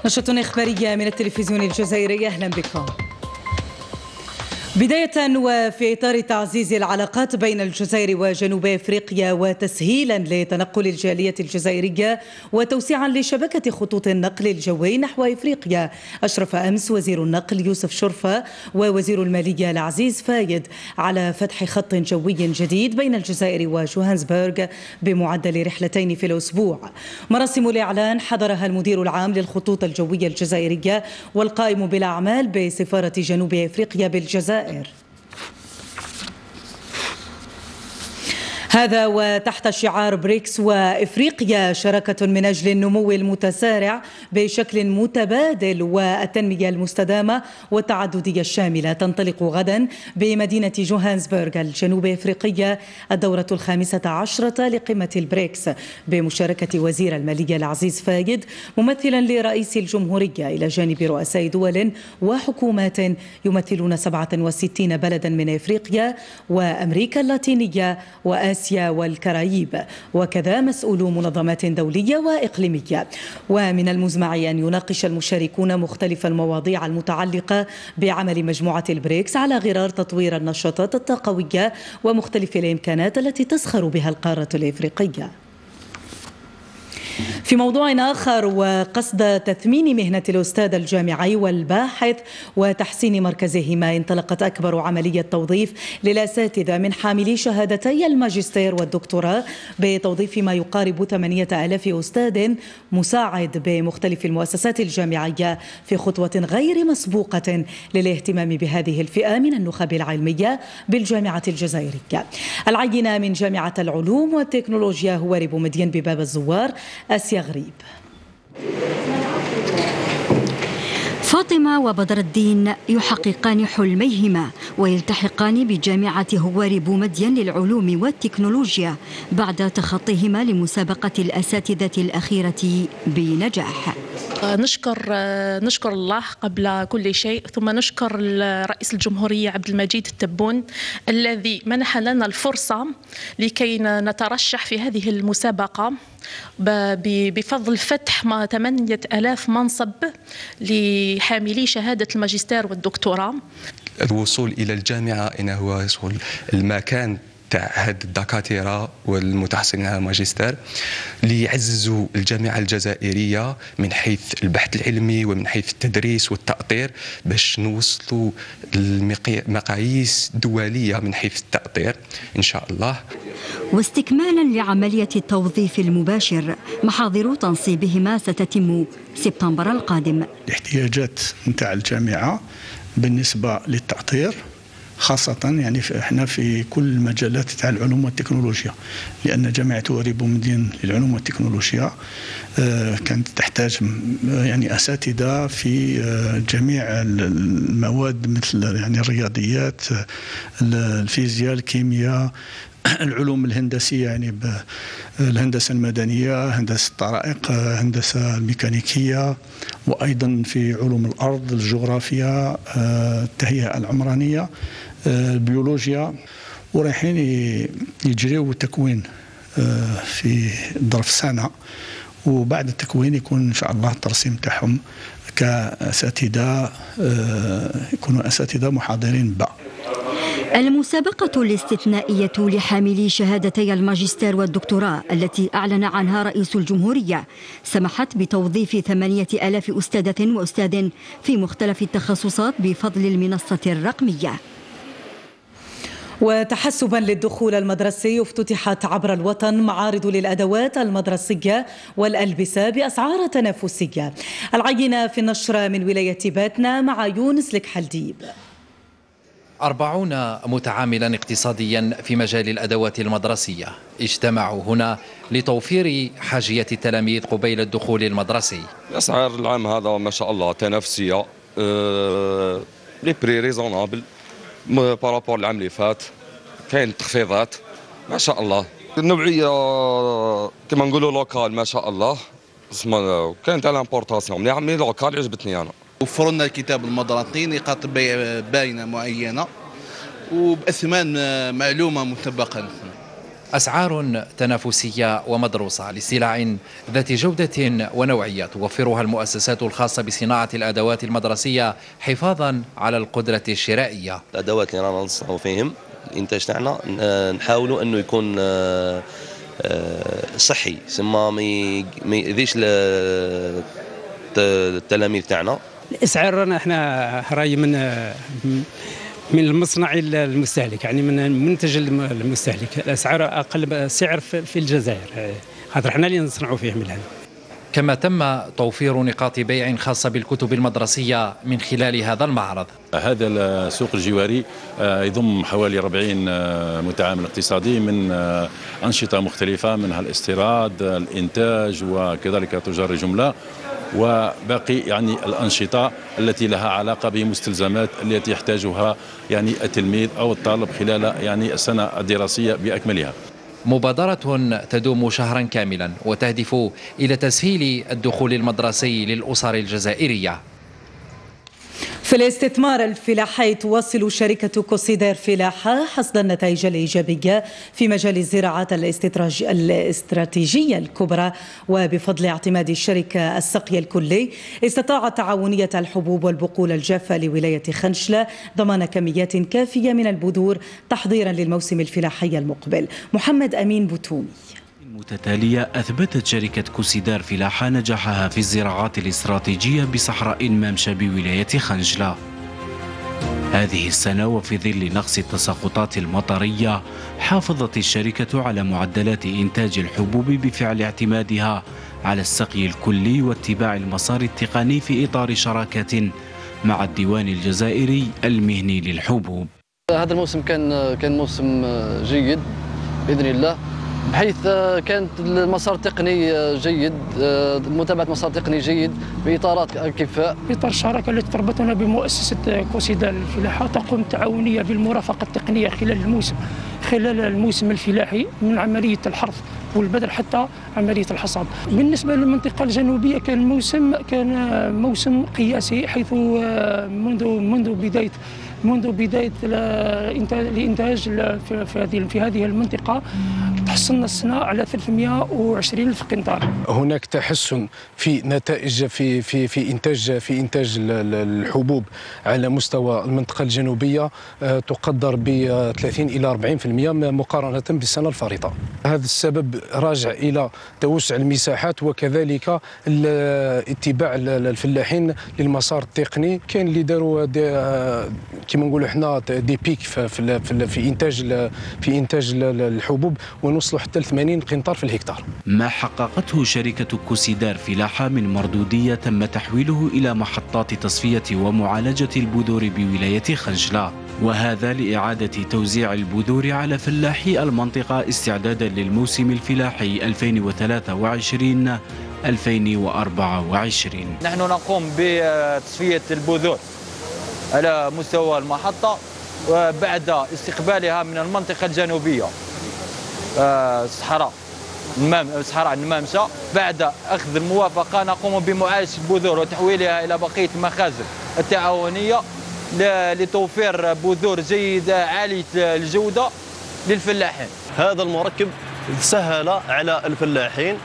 نشرة إخبارية من التلفزيون الجزائري، أهلا بكم. بداية وفي إطار تعزيز العلاقات بين الجزائر وجنوب أفريقيا وتسهيلا لتنقل الجالية الجزائرية وتوسيعا لشبكة خطوط النقل الجوي نحو أفريقيا، أشرف أمس وزير النقل يوسف شرفة ووزير المالية العزيز فايد على فتح خط جوي جديد بين الجزائر وجوهانسبرغ بمعدل رحلتين في الأسبوع. مراسم الإعلان حضرها المدير العام للخطوط الجوية الجزائرية والقائم بالأعمال بسفارة جنوب أفريقيا بالجزائر. هذا وتحت شعار بريكس وإفريقيا شراكة من أجل النمو المتسارع بشكل متبادل والتنمية المستدامة والتعددية الشاملة، تنطلق غدا بمدينة جوهانسبرغ الجنوب أفريقية الدورة ال15 لقمة البريكس بمشاركة وزير المالية العزيز فايد ممثلا لرئيس الجمهورية إلى جانب رؤساء دول وحكومات يمثلون 67 بلدا من أفريقيا وأمريكا اللاتينية وآسيا والكاريب، وكذا مسؤولو منظمات دولية وإقليمية. ومن المزمع أن يناقش المشاركون مختلف المواضيع المتعلقة بعمل مجموعة البريكس على غرار تطوير النشاطات الطاقوية ومختلف الإمكانات التي تزخر بها القارة الإفريقية. في موضوع آخر، وقصد تثمين مهنة الأستاذ الجامعي والباحث وتحسين مركزهما، انطلقت أكبر عملية توظيف للأساتذة من حاملي شهادتي الماجستير والدكتوراه بتوظيف ما يقارب 8000 أستاذ مساعد بمختلف المؤسسات الجامعية في خطوة غير مسبوقة للاهتمام بهذه الفئة من النخب العلمية بالجامعة الجزائرية. العينة من جامعة العلوم والتكنولوجيا هواري بومدين بباب الزوار، آسيا غريب. فاطمة وبدر الدين يحققان حلميهما ويلتحقان بجامعة هواري بومدين للعلوم والتكنولوجيا بعد تخطيهما لمسابقة الأساتذة الأخيرة بنجاح. نشكر الله قبل كل شيء، ثم نشكر رئيس الجمهورية عبد المجيد التبون الذي منح لنا الفرصة لكي نترشح في هذه المسابقة بفضل فتح 8000 منصب لحاملي شهادة الماجستير والدكتوراه. الوصول إلى الجامعة إنه هو المكان تاع هاد الدكاترة والمتحصلين على الماجستير ليعززوا الجامعة الجزائرية من حيث البحث العلمي ومن حيث التدريس والتأطير باش نوصلوا المقاييس دولية من حيث التأطير إن شاء الله. واستكمالا لعملية التوظيف المباشر، محاضر تنصيبهما ستتم سبتمبر القادم. الاحتياجات نتاع الجامعة بالنسبة للتأطير خاصة، يعني احنا في كل المجالات تاع العلوم والتكنولوجيا، لأن جامعة هواري بومدين للعلوم والتكنولوجيا كانت تحتاج يعني أساتذة في جميع المواد مثل يعني الرياضيات، الفيزياء، الكيمياء، العلوم الهندسية يعني الهندسة المدنية، هندسة الطرائق، هندسة الميكانيكية، وأيضا في علوم الأرض، الجغرافيا، التهيئة العمرانية، البيولوجيا، ورايحين يجريوا تكوين في ظرف سنة، وبعد التكوين يكون إن شاء الله الترسيم تاعهم كأساتذة، يكونوا أساتذة محاضرين بقى. المسابقة الاستثنائية لحاملي شهادتي الماجستير والدكتوراه التي أعلن عنها رئيس الجمهورية سمحت بتوظيف 8000 أستاذة وأستاذ في مختلف التخصصات بفضل المنصة الرقمية. وتحسبا للدخول المدرسي، افتتحت عبر الوطن معارض للأدوات المدرسية والألبسة بأسعار تنافسية. العينة في النشرة من ولاية باتنا مع يونس الكحلديب. 40 متعاملا اقتصاديا في مجال الأدوات المدرسية اجتمعوا هنا لتوفير حاجية التلاميذ قبيل الدخول المدرسي. الأسعار العام هذا ما شاء الله تنافسية، لي بري ريزونابل بارابور العام اللي فات، كاين تخفيضات ما شاء الله. النوعية كما نقولوا لوكال ما شاء الله، كاين تاع لامبورطاسيون مليحة، مي لوكال عجبتني أنا. وفروا لنا الكتاب المدرسي نقاط باينه معينه وباثمان معلومه مسبقا. أسعار تنافسية ومدروسة لسلع ذات جودة ونوعية توفرها المؤسسات الخاصة بصناعة الأدوات المدرسية حفاظا على القدرة الشرائية. الأدوات اللي رانا نصنعوا فيهم الإنتاج تاعنا نحاولوا أنه يكون صحي، ثم ما يأذيش التلاميذ تاعنا. الأسعار رانا احنا راي من المصنع المستهلك، يعني من المنتج المستهلك. الأسعار أقل سعر في الجزائر، هذا احنا اللي نصنعوا فيه من هنا. كما تم توفير نقاط بيع خاصة بالكتب المدرسية من خلال هذا المعرض. هذا السوق الجواري يضم حوالي 40 متعامل اقتصادي من أنشطة مختلفة، منها الاستيراد، الإنتاج، وكذلك تجار الجملة، وباقي يعني الأنشطة التي لها علاقة بمستلزمات التي يحتاجها يعني التلميذ أو الطالب خلال يعني السنة الدراسية بأكملها. مبادرة تدوم شهرا كاملا وتهدف إلى تسهيل الدخول المدرسي للأسر الجزائرية. في الاستثمار الفلاحي تواصل شركة كوسيدير فلاحة حصد النتائج الإيجابية في مجال الزراعات الاستراتيجية الكبرى، وبفضل اعتماد الشركة السقي الكلي استطاعت تعاونية الحبوب والبقول الجافة لولاية خنشلة ضمان كميات كافية من البذور تحضيرا للموسم الفلاحي المقبل. محمد أمين بوتومي. متتالية أثبتت شركة كوسيدار فلاحة نجاحها في الزراعات الاستراتيجية بصحراء مامشة بولاية خنجلة هذه السنة. وفي ظل نقص التساقطات المطرية حافظت الشركة على معدلات إنتاج الحبوب بفعل اعتمادها على السقي الكلي واتباع المسار التقني في إطار شراكة مع الديوان الجزائري المهني للحبوب. هذا الموسم كان موسم جيد بإذن الله، بحيث كانت المسار التقني جيد، متابعة مسار تقني جيد بإطارات الكفاء. إطار الشراكة التي تربطنا بمؤسسة كوسيدار الفلاحة تقوم تعاونية بالمرافقة التقنية خلال الموسم الفلاحي من عملية الحرث والبذر حتى عملية الحصاد. بالنسبة للمنطقة الجنوبية كان موسم قياسي، حيث منذ بداية الإنتاج في هذه المنطقة تحصلنا السنة على 320 ألف قنطار. هناك تحسن في نتائج في إنتاج الحبوب على مستوى المنطقة الجنوبية تقدر ب 30 إلى 40% مقارنة بالسنة الفارطة. هذا السبب راجع إلى توسع المساحات وكذلك اتباع الفلاحين للمسار التقني. كاين اللي داروا كما نقولوا احنا دي بيك في انتاج الحبوب ونوصلوا حتى ل 80 قنطار في الهكتار. ما حققته شركة كوسيدار فلاحة من مردودية تم تحويله إلى محطات تصفية ومعالجة البذور بولاية خنجلة، وهذا لإعادة توزيع البذور على فلاحي المنطقة استعدادا للموسم الفلاحي 2023-2024. نحن نقوم بتصفية البذور على مستوى المحطة وبعد استقبالها من المنطقة الجنوبية صحراء النمامسة. بعد أخذ الموافقة نقوم بمعالجة البذور وتحويلها إلى بقية المخازن التعاونية لتوفير بذور جيدة عالية الجودة للفلاحين. هذا المركب سهل على الفلاحين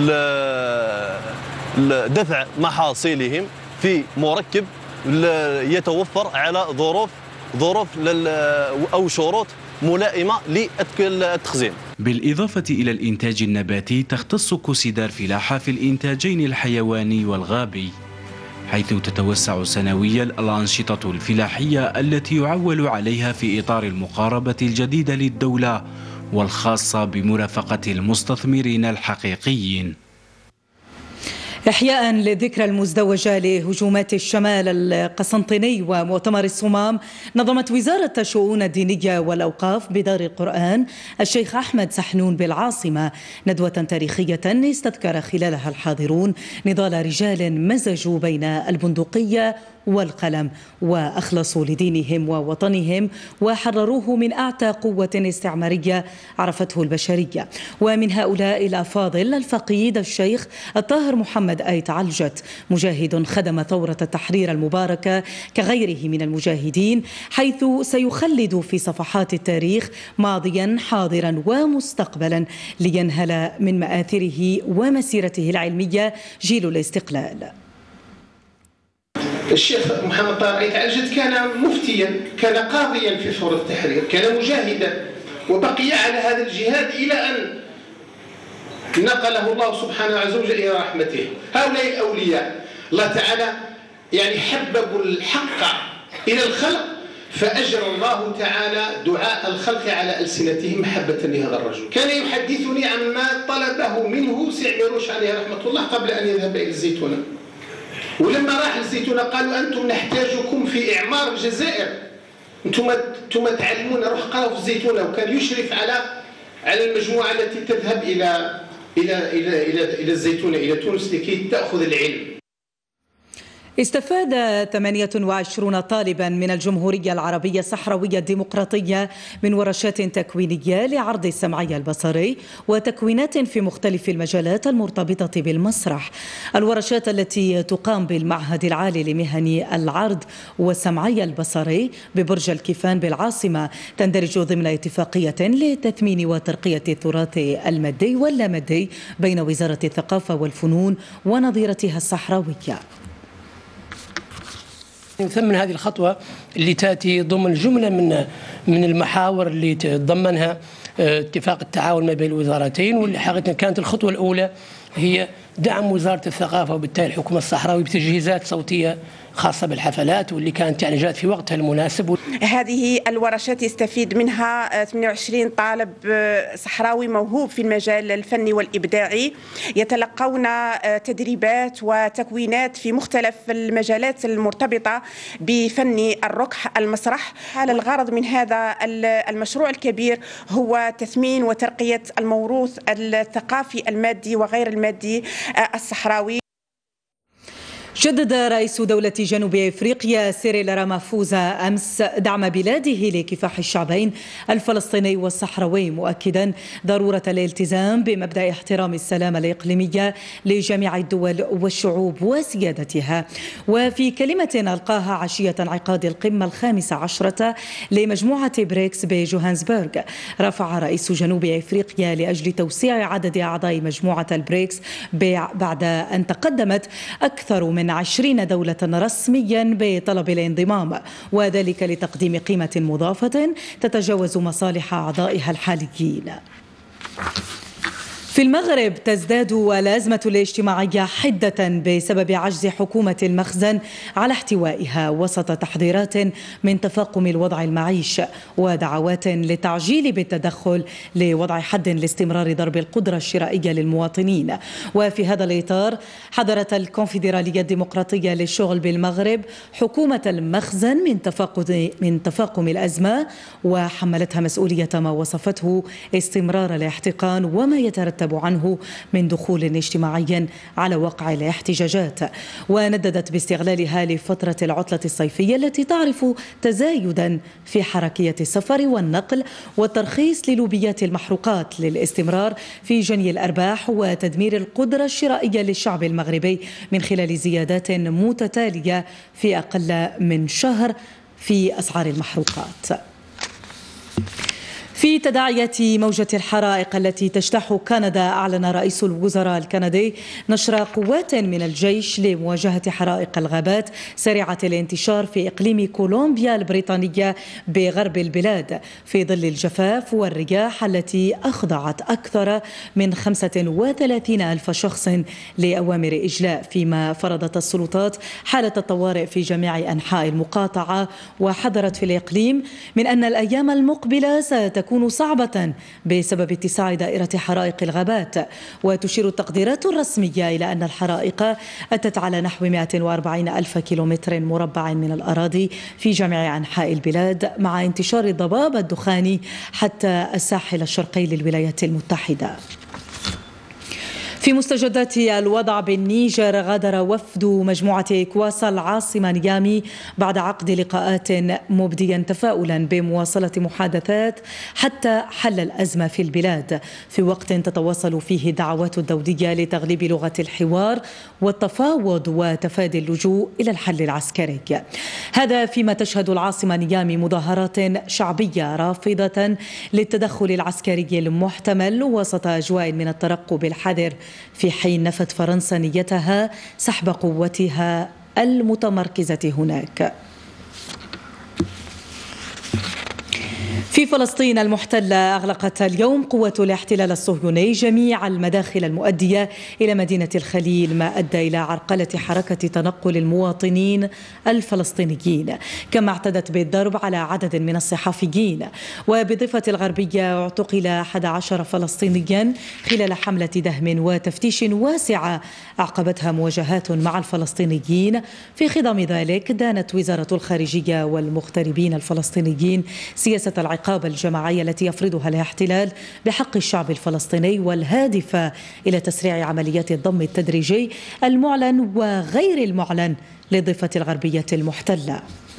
دفع محاصيلهم في مركب يتوفر على ظروف أو شروط ملائمة للتخزين. بالإضافة إلى الإنتاج النباتي تختص كوسيدار فلاحة في الإنتاجين الحيواني والغابي، حيث تتوسع سنويا الأنشطة الفلاحية التي يعول عليها في إطار المقاربة الجديدة للدولة والخاصة بمرافقة المستثمرين الحقيقيين. إحياء للذكرى المزدوجة لهجومات الشمال القسنطيني ومؤتمر الصمام، نظمت وزارة الشؤون الدينية والأوقاف بدار القرآن الشيخ أحمد سحنون بالعاصمة ندوة تاريخية استذكر خلالها الحاضرون نضال رجال مزجوا بين البندقية والقلم، وأخلصوا لدينهم ووطنهم وحرروه من أعتى قوة استعمارية عرفته البشرية. ومن هؤلاء الأفاضل الفقيد الشيخ الطاهر محمد آيت علجت، مجاهد خدم ثورة التحرير المباركة كغيره من المجاهدين، حيث سيخلد في صفحات التاريخ ماضيا حاضرا ومستقبلا لينهل من مآثره ومسيرته العلمية جيل الاستقلال. الشيخ محمد طاهر آيت علجت كان مفتيا، كان قاضيا في ثورة التحرير، كان مجاهدا، وبقي على هذا الجهاد إلى أن نقله الله سبحانه عز وجل إلى رحمته. هؤلاء الأولياء الله تعالى يعني حببوا الحق إلى الخلق، فأجرى الله تعالى دعاء الخلق على ألسنتهم محبة لهذا الرجل. كان يحدثني عما طلبه منه سي عميروش عليه رحمة الله قبل أن يذهب إلى الزيتونة، ولما راح الزيتونة قالوا أنتم نحتاجكم في إعمار الجزائر، أنتم تعلمون، روح قرأوا في الزيتونة. وكان يشرف على المجموعة التي تذهب إلى الزيتونة، إلى تونس، لكي تأخذ العلم. استفاد 28 طالبا من الجمهورية العربية الصحراوية الديمقراطية من ورشات تكوينية لعرض السمعي البصري وتكوينات في مختلف المجالات المرتبطة بالمسرح. الورشات التي تقام بالمعهد العالي لمهن العرض والسمعي البصري ببرج الكيفان بالعاصمة تندرج ضمن اتفاقية لتثمين وترقية التراث المادي واللامادي بين وزارة الثقافة والفنون ونظيرتها الصحراوية. يثمن هذه الخطوة اللي تأتي ضمن جملة من المحاور اللي تضمنها اتفاق التعاون ما بين الوزارتين، واللي حقيقة كانت الخطوة الأولى هي دعم وزارة الثقافة وبالتالي الحكومة الصحراوي بتجهيزات صوتية خاصة بالحفلات، واللي كانت يعني جاءت في وقتها المناسب. هذه الورشات يستفيد منها 28 طالب صحراوي موهوب في المجال الفني والإبداعي، يتلقون تدريبات وتكوينات في مختلف المجالات المرتبطة بفن الركح المسرح. الغرض من هذا المشروع الكبير هو تثمين وترقية الموروث الثقافي المادي وغير المادي الصحراوي. جدد رئيس دولة جنوب أفريقيا سيريل رامافوزا أمس دعم بلاده لكفاح الشعبين الفلسطيني والصحراوي، مؤكدا ضرورة الالتزام بمبدأ احترام السلام الإقليمية لجميع الدول والشعوب وسيادتها. وفي كلمة ألقاها عشية انعقاد القمة 15 لمجموعة بريكس بجوهانسبرغ، رفع رئيس جنوب أفريقيا لأجل توسيع عدد أعضاء مجموعة البريكس بعد أن تقدمت أكثر من 20 دولة رسميا بطلب الانضمام، وذلك لتقديم قيمة مضافة تتجاوز مصالح أعضائها الحاليين. في المغرب تزداد الأزمة الاجتماعية حدة بسبب عجز حكومة المخزن على احتوائها وسط تحذيرات من تفاقم الوضع المعيشي ودعوات للتعجيل بالتدخل لوضع حد لاستمرار ضرب القدرة الشرائية للمواطنين. وفي هذا الإطار حذرت الكونفدرالية الديمقراطية للشغل بالمغرب حكومة المخزن من تفاقم الأزمة، وحملتها مسؤولية ما وصفته استمرار الاحتقان وما يترتب عنه من دخول اجتماعي على وقع الاحتجاجات. ونددت باستغلالها لفترة العطلة الصيفية التي تعرف تزايدا في حركية السفر والنقل والترخيص للوبيات المحروقات للاستمرار في جني الأرباح وتدمير القدرة الشرائية للشعب المغربي من خلال زيادات متتالية في أقل من شهر في أسعار المحروقات. في تداعية موجة الحرائق التي تجتاح كندا، أعلن رئيس الوزراء الكندي نشر قوات من الجيش لمواجهة حرائق الغابات سريعة الانتشار في إقليم كولومبيا البريطانية بغرب البلاد، في ظل الجفاف والرياح التي أخضعت أكثر من 35,000 شخص لأوامر إجلاء، فيما فرضت السلطات حالة الطوارئ في جميع أنحاء المقاطعة، وحذرت في الإقليم من أن الأيام المقبلة ستكون صعبة بسبب اتساع دائرة حرائق الغابات. وتشير التقديرات الرسمية إلى أن الحرائق أتت على نحو 140,000 كيلومتر مربع من الأراضي في جميع أنحاء البلاد، مع انتشار الضباب الدخاني حتى الساحل الشرقي للولايات المتحدة. في مستجدات الوضع بالنيجر، غادر وفد مجموعة إكواس العاصمة نيامي بعد عقد لقاءات مبديا تفاؤلا بمواصلة محادثات حتى حل الأزمة في البلاد، في وقت تتواصل فيه الدعوات الدولية لتغليب لغة الحوار والتفاوض وتفادي اللجوء إلى الحل العسكري. هذا فيما تشهد العاصمة نيامي مظاهرات شعبية رافضة للتدخل العسكري المحتمل وسط أجواء من الترقب الحذر، في حين نفت فرنسا نيتها سحب قوتها المتمركزة هناك. في فلسطين المحتلة، أغلقت اليوم قوة الاحتلال الصهيوني جميع المداخل المؤدية إلى مدينة الخليل، ما أدى إلى عرقلة حركة تنقل المواطنين الفلسطينيين، كما اعتدت بالضرب على عدد من الصحفيين. وبالضفة الغربية اعتقل 11 فلسطينيا خلال حملة دهم وتفتيش واسعة أعقبتها مواجهات مع الفلسطينيين. في خضم ذلك دانت وزارة الخارجية والمغتربين الفلسطينيين سياسة العقاب الجماعية التي يفرضها الاحتلال بحق الشعب الفلسطيني، والهادفة إلى تسريع عمليات الضم التدريجي المعلن وغير المعلن للضفة الغربية المحتلة.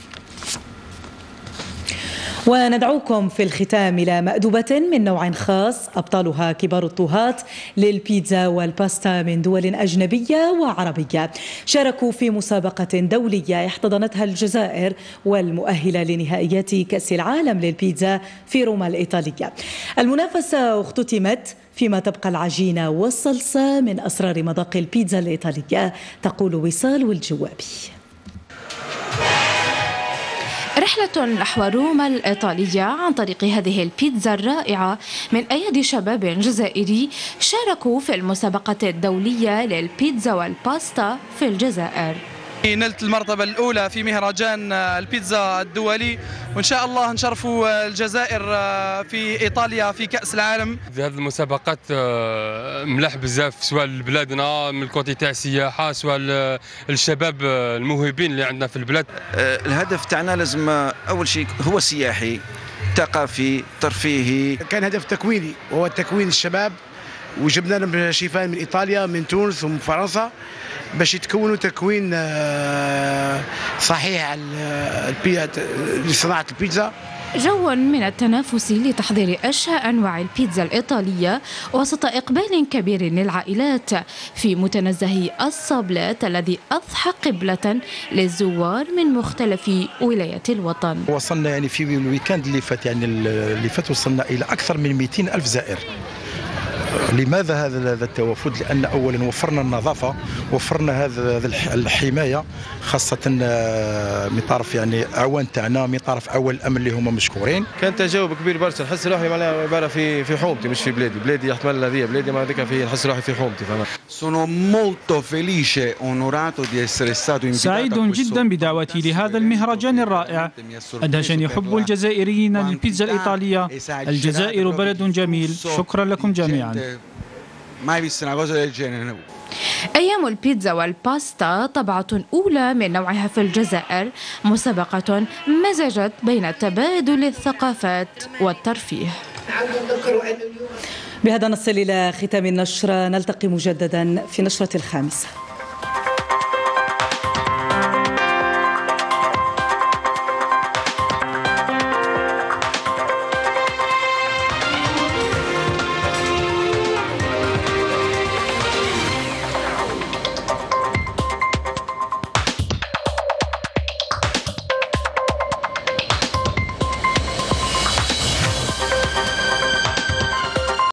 وندعوكم في الختام إلى مأدبة من نوع خاص أبطالها كبار الطهاة للبيتزا والباستا من دول أجنبية وعربية، شاركوا في مسابقة دولية احتضنتها الجزائر والمؤهلة لنهائيات كأس العالم للبيتزا في روما الإيطالية. المنافسة اختتمت فيما تبقى العجينة والصلصة من أسرار مذاق البيتزا الإيطالية، تقول وصال والجوابي. رحلة نحو روما الإيطالية عن طريق هذه البيتزا الرائعة من أيدي شباب جزائري شاركوا في المسابقة الدولية للبيتزا والباستا في الجزائر. نلت المرتبة الأولى في مهرجان البيتزا الدولي، وإن شاء الله نشرفوا الجزائر في إيطاليا في كأس العالم. هذه المسابقات ملاح بزاف، سواء لبلادنا من الكوتي تاع السياحة، سواء الشباب الموهوبين اللي عندنا في البلاد. الهدف تاعنا لازم أول شيء هو سياحي، ثقافي، ترفيهي. كان هدف تكويني وهو تكوين الشباب، وجبنا لهم شيفان من إيطاليا من تونس ومن فرنسا باش يتكونوا تكوين صحيح لصناعة البيتزا. جو من التنافس لتحضير أشهى أنواع البيتزا الإيطالية وسط إقبال كبير للعائلات في متنزه الصابلات الذي أضحى قبلة للزوار من مختلف ولايات الوطن. وصلنا يعني في الويكاند اللي فات وصلنا إلى أكثر من 200 ألف زائر. لماذا هذا التوافد؟ لأن أولا وفرنا النظافة، وفرنا هذا الحماية، خاصة من طرف يعني أعوان تاعنا، من طرف أول الأمن اللي هما مشكورين. كان تجاوب كبير برشا، نحس روحي معناها عبارة في حومتي مش في بلادي يحتمل هذه بلادي، ما هذيك نحس روحي في حومتي. Sono molto felice, onorato di essere stato invitato. سعيد جدا بدعوتي لهذا المهرجان الرائع. أدهشني حب الجزائريين للبيتزا الإيطالية. الجزائر بلد جميل. شكرا لكم جميعا. أيام البيتزا والباستا طبعة أولى من نوعها في الجزائر، مسابقة مزجت بين تبادل الثقافات والترفيه. بهذا نصل إلى ختام النشرة، نلتقي مجددا في نشرة 5.